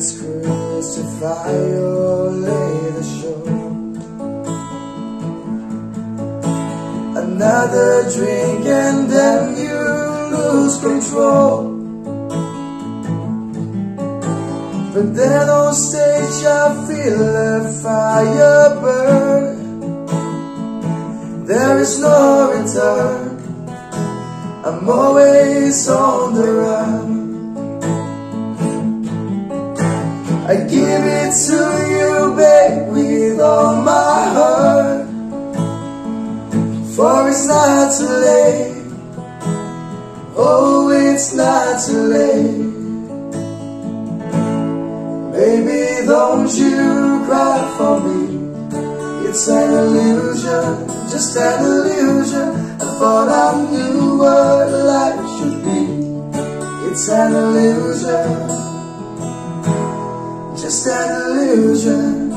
Let's crucify or lay the show. Another drink and then you lose control. But then on stage I feel a fire burn. There is no return, I'm always on the run. I give it to you, babe, with all my heart. For it's not too late, oh, it's not too late. Baby, don't you cry for me. It's an illusion, just an illusion. I thought I knew what life should be. It's an illusion, just an illusion.